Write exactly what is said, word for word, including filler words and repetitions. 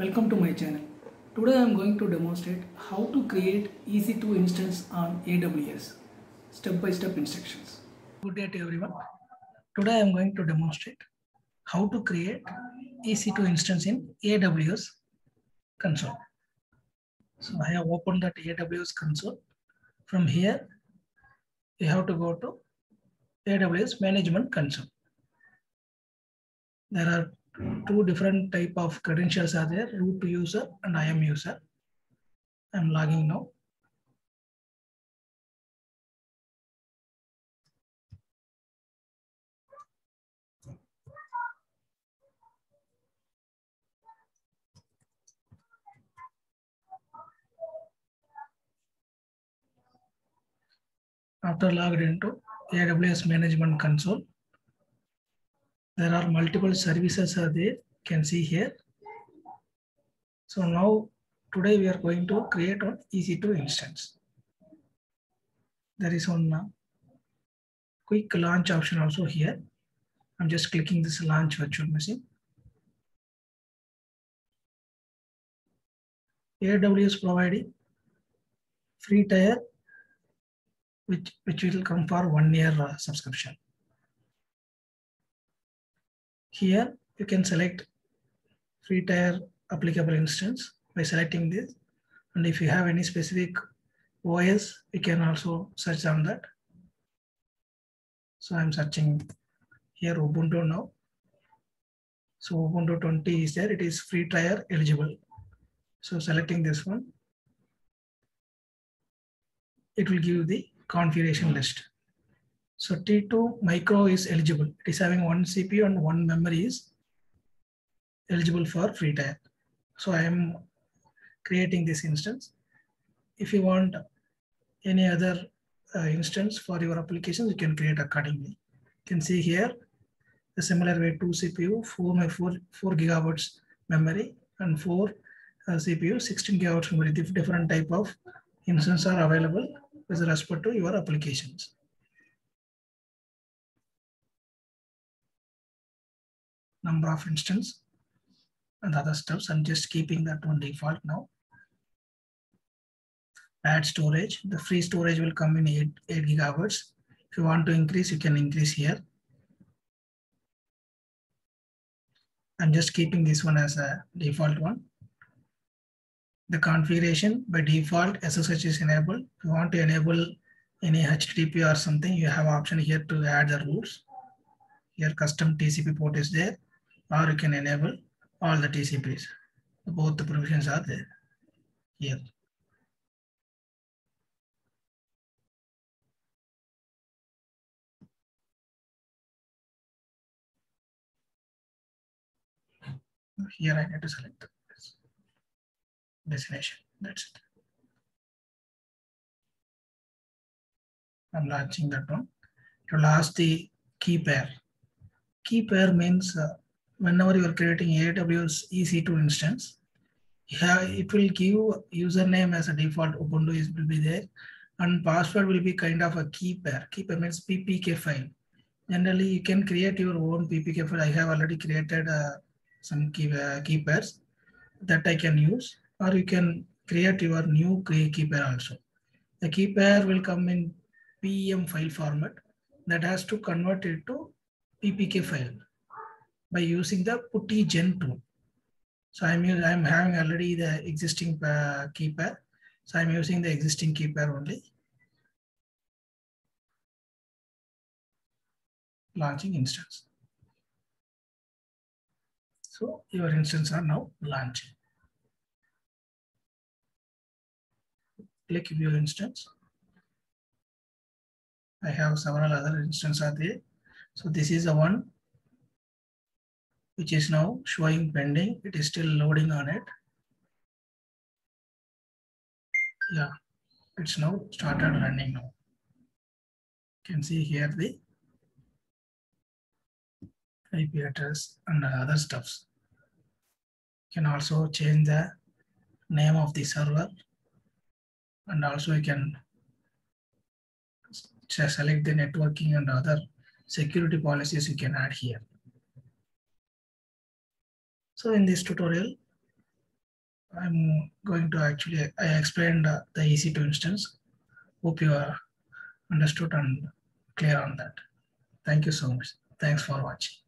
Welcome to my channel. Today I am going to demonstrate how to create E C two instance on A W S. Step by step instructions. Good day to everyone. Today I am going to demonstrate how to create E C two instance in A W S console. So I have opened that A W S console. From here, you have to go to A W S management console. There are two different type of credentials are there, root user and I am user. I'm logging now. After logged into A W S management console, there are multiple services are there. You can see here. So now today we are going to create an E C two instance. There is one uh, quick launch option also here. I'm just clicking this launch virtual machine. A W S providing free tier, which, which will come for one year uh, subscription. Here you can select free tier applicable instance by selecting this. And if you have any specific O S, you can also search on that. So I'm searching here Ubuntu now. So Ubuntu twenty is there, it is free trial eligible. So selecting this one, it will give the configuration list. So T two micro is eligible. It is having one C P U and one memory is eligible for free trial. So I am creating this instance. If you want any other uh, instance for your applications, you can create accordingly. You can see here the similar way two C P U, four by four, four gigabytes memory and four uh, C P U, sixteen gigabytes memory. Different type of instances are available with respect to your applications. Number of instances and other stuffs. I'm just keeping that one default now. Add storage. The free storage will come in eight, eight gigabytes. If you want to increase, you can increase here. I'm just keeping this one as a default one. The configuration by default S S H is enabled. If you want to enable any H T T P or something, you have option here to add the rules. Here custom T C P port is there, or you can enable all the T C Ps. Both the provisions are there here. Here I need to select this destination. That's it. I'm launching that one. It will ask the key pair. Key pair means uh, whenever you are creating A W S E C two instance, yeah, it will give username as a default. Ubuntu is will be there, and password will be kind of a key pair. Key pair means P P K file. Generally, you can create your own P P K file. I have already created uh, some key, uh, key pairs that I can use, or you can create your new key pair also. The key pair will come in P M file format that has to convert it to P P K file by using the putty gen tool. So I'm using, I'm having already the existing uh, key pair. So I'm using the existing key pair only. Launching instance. So your instance are now launching. Click view instance. I have several other instances are there. So this is the one which is now showing pending. It is still loading on it. Yeah, it's now started running now. You can see here the I P address and other stuffs. You can also change the name of the server, and also you can select the networking and other security policies you can add here. So in this tutorial, I'm going to actually, I explained uh, the E C two instance. Hope you are understood and clear on that. Thank you so much. Thanks for watching.